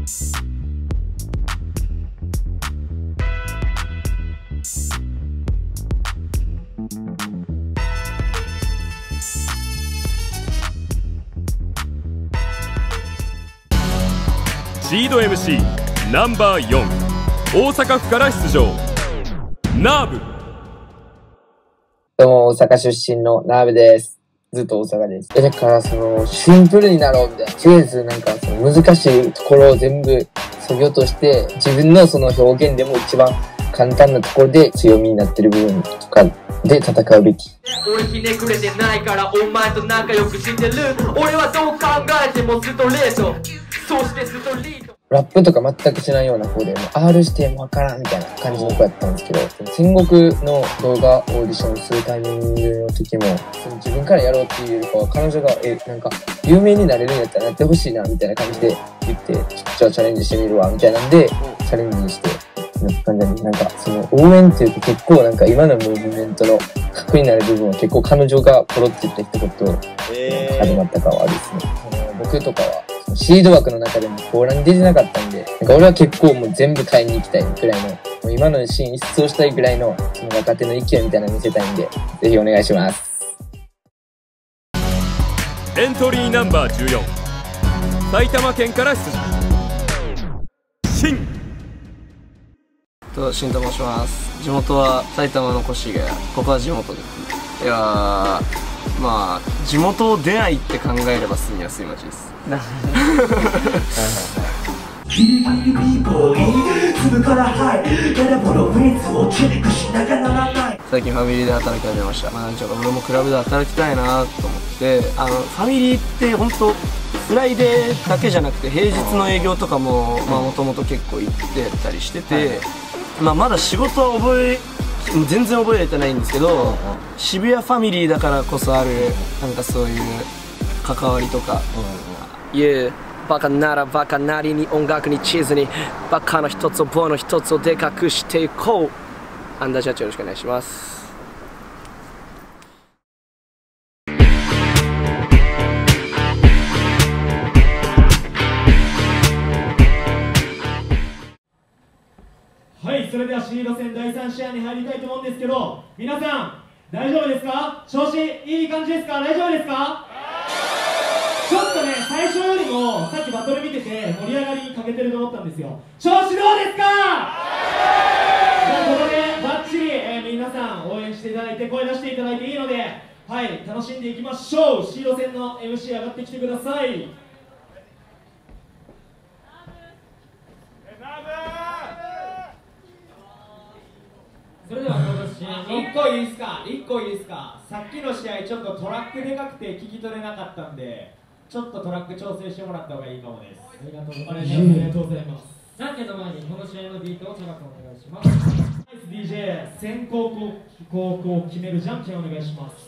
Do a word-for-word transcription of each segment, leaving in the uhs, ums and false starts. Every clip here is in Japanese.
シード エムシー ナンバーよん、大阪府から出場、ナーブ。 どうも、大阪出身のナーブです。ずっと大阪です。だからそのシンプルになろうみたいな、とりあえずなんかその難しいところを全部削ぎ落として、自分のその表現でも一番簡単なところで強みになってる部分とかで戦うべき。 俺ひねくれてないからお前と仲良くしてる。俺はどう考えてもストレート、そしてストリート。 ラップとか全くしないような子で、もう R してもわからんみたいな感じの子やったんですけど、戦国の動画オーディションするタイミングの時も、その自分からやろうっていうよりかは、彼女が、え、なんか、有名になれるんやったらやってほしいな、みたいな感じで言って、ちょっとチャレンジしてみるわ、みたいなんで、チャレンジして、なんか、なんか、その応援っていうと結構なんか今のムーブメントの核になる部分は結構彼女がポロって言った一言始まったかはあるですね。その僕とかは、シード枠の中でもコーラに出てなかったんで、なんか俺は結構もう全部買いに行きたいくらいの、もう今のシーン一掃したいくらいの、その若手の勢いみたいなの見せたいんで、ぜひお願いします。 エントリーナンバーじゅうよん、埼玉県から出場、シン。 と、シンと申します。地元は埼玉の越谷、ここは地元です。いやー、まあ地元を出ないって考えれば住みやすい街です。最近ファミリーで働き始めました。まあなんちゅうか俺もクラブで働きたいなと思って、あのファミリーって本当フライデーだけじゃなくて平日の営業とかもまあもともと結構行ってたりしてて、まあまだ仕事は覚え全然覚えれてないんですけど、渋谷ファミリーだからこそあるなんかそういう関わりとか、いえバカならバカなりに音楽にチーズにバカの一つを棒の一つをでかくしていこう。アンダー社長よろしくお願いします。 はい、それではシード戦だいさん試合に入りたいと思うんですけど、皆さん大丈夫ですか？調子いい感じですか？大丈夫ですか？ちょっとね、最初よりもさっきバトル見てて盛り上がりに欠けてると思ったんですよ。調子どうですか？じゃあここでバッチリ、えー、皆さん応援していただいて声出していただいていいので、はい、楽しんでいきましょう。シード戦の エムシー 上がってきてください。それではこの試合いっこいいですか？いっこいいですか？さっきの試合ちょっとトラックでかくて聞き取れなかったんで、ちょっとトラック調整してもらった方がいいかもです。ありがとうございます。ありがとうございます。じゃんけんの前にこの試合のビートを高くお願いします。ナイス ディージェー、先行後攻を決めるじゃんけんお願いします。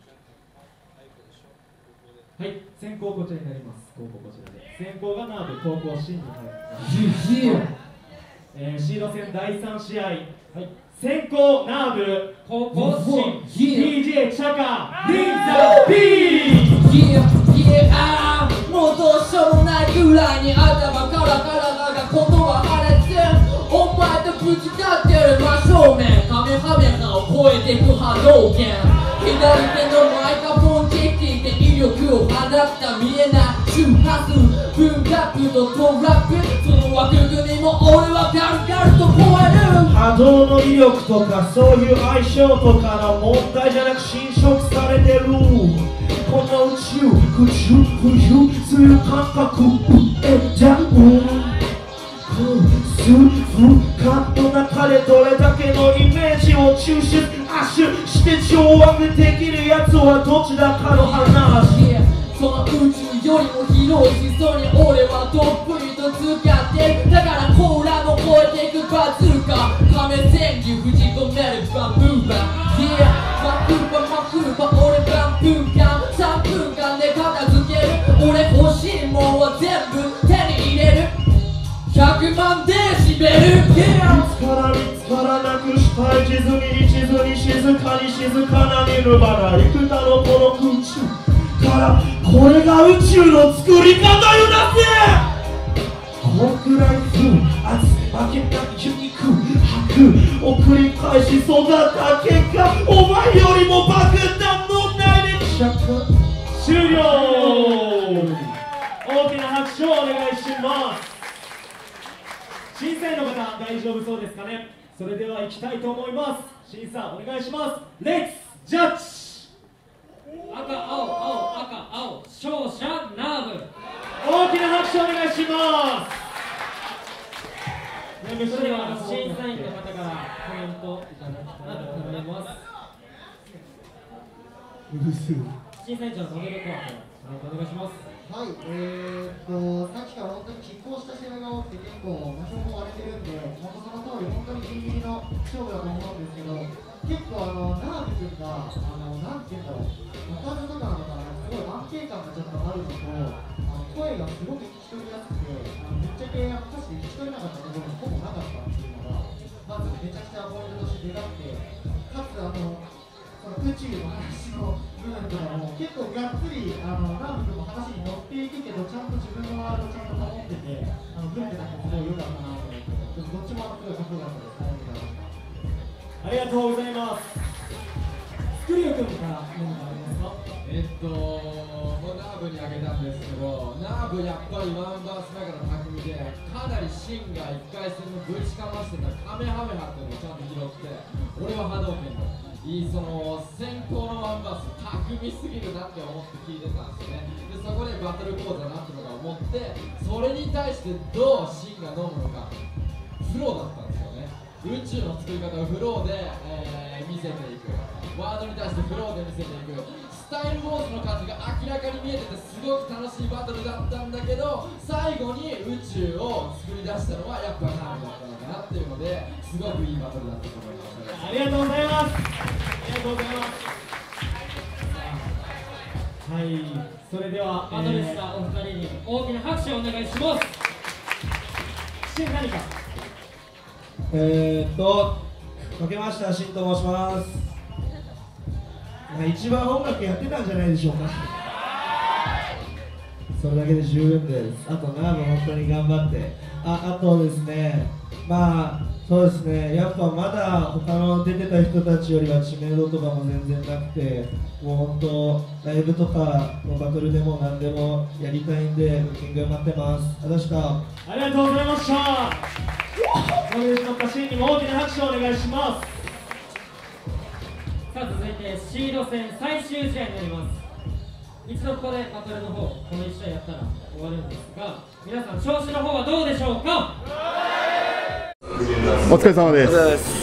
はい、先行こちらになります。後攻こちらで。先行がナーブ、後攻シンに入ります。えー、シード戦だいさん試合。はい。先行ナーブ、後攻シン、ディージェー チャカ、リンザビー。 もうどうしようもないぐらいに頭から体が言葉破裂。お前とぶつかってる真正面、カメハメハを超えてく波動拳。左手のマイクロフォンチェキで威力を放った見えない周波数、文学とトラップ、その枠組みも俺はガルガルと超える。 波動の威力とかそういう相性とかの問題じゃなく侵食されてる。この宇宙、宇宙、浮遊する感覚、え、じゃんスープカットの中でどれだけのイメージを抽出、圧縮して上腕できるやつはどちらかの話。 その宇宙よりも広い思想に俺はどっぷりと使ってる。だからコーラも超えていくバズーカ、亀川柳封じ込めるバンブーバー。Yeah、マクーバマクーバ俺バンブーカン、さんぷんかんで片付ける。俺欲しいもんは全部手に入れる。ひゃくまんデシベル。Yeah、 見つから見つからなくしたい地図に地図に静かに静かな見るバラ幾多のこの空中から、これが宇宙の作り方よだぜ。こらいず圧負けなき肉吐くを繰り返し育った結果お前よりも爆弾のないで着火終了。大きな拍手をお願いします。審査員の方大丈夫そうですかね。それでは行きたいと思います。審査お願いします。レッツジャッジ。 赤青青赤青勝者ナーブ。 大きな拍手お願いします。 それでは審査員の方からコメントいただきたいと思います。審査員長のモデルコアお願いします。 はい、えー、っと、さっきから本当に拮抗した試合が多くて結構、場所も割れてるんで、本当その通り、本当にギリギリの勝負だと思うんですけど、結構あの、ナーブ君が、あの、なんていうんだろう、場数とかなのかな、すごい安定感がちょっとあるのと、あの声がすごく聞き取りやすくて、あのぶっちゃけ歌詞で聞き取れなかったところがほぼなかったっていうのが、まずめちゃくちゃポイントとして出がって、かつあの、その宇宙の話の部分とかも結構がっつりあのナーブ君も話に乗っていくけどちゃんと自分のワードをちゃんと守っててあのブレてたのがすごい良かったなと思ってでもどっちもすごいかっこよかったです。 ありがとうございます。スクリュー君から何かありますか。 えっともうナーブにあげたんですけど、ナーブやっぱりワンバースながら巧みでかなりシンがいっかい戦のぶちかましてたカメハメハっていうのをちゃんと拾って俺は波動拳だいいその先行のワンバース巧みすぎるなって思って聞いてたんですね。でそこでバトル講座だなってのが思ってそれに対してどうシンが飲むのかフローだったんですよね。宇宙の作り方をフローで、えー、見せていくワードに対してフローで見せていくスタイルボーズの感じが明らかに見えててすごく楽しいバトルだったんだけど最後に宇宙を作り出したのはやっぱナーブだったのかなっていうのですごくいいバトルだったと思います。 ありがとうございます。ありがとうございます。はい、それではバトルしたお二人に大きな拍手をお願いします。 シン何か。 えーっと、かけましたシンと申します。一番音楽やってたんじゃないでしょうか。それだけで十分です。あとナーブ本当に頑張って、あ、あとですね、まあそうですね、やっぱまだ他の出てた人たちよりは知名度とかも全然なくて、もう本当ライブとかのバトルでも何でもやりたいんで、ブッキング待ってます。ありがとうございました。 ありがとうございました。ノミネーションのシーンにも大きな拍手をお願いします。 さあ続いてシード戦最終試合になります。一度ここでバトルの方このいち試合やったら終わるんですが、皆さん調子の方はどうでしょうか。 お疲れ様です。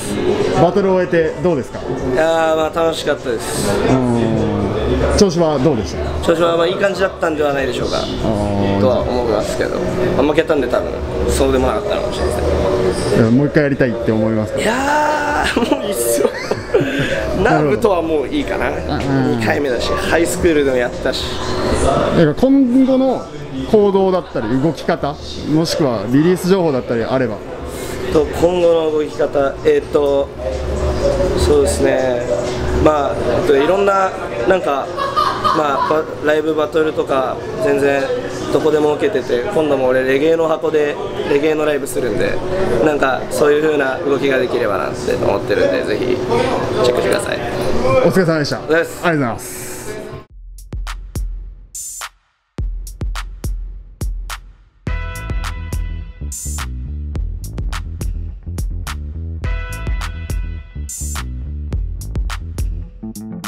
バトルを終えてどうですか。 いやーまあ楽しかったです。 調子はどうでした。 調子はまあいい感じだったんではないでしょうかとは思いますけど、まあ、負けたんで多分そうでもなかったのかもしれないですね。 もう一回やりたいって思いますか。 いやーもういいっすよナーブとはもういいかな。にかいめだしハイスクールでもやったし、 今後の行動だったり動き方もしくはリリース情報だったりあれば。 と今後の動き方、えー、っとそうですね、まあ、えっと、いろんななんか、まあ、ライブバトルとか全然どこでも受けてて、今度も俺レゲエの箱でレゲエのライブするんで、なんかそういう風な動きができればなって思ってるんで、ぜひチェックしてください。 お疲れ様でした。ありがとうございます。 Thank you.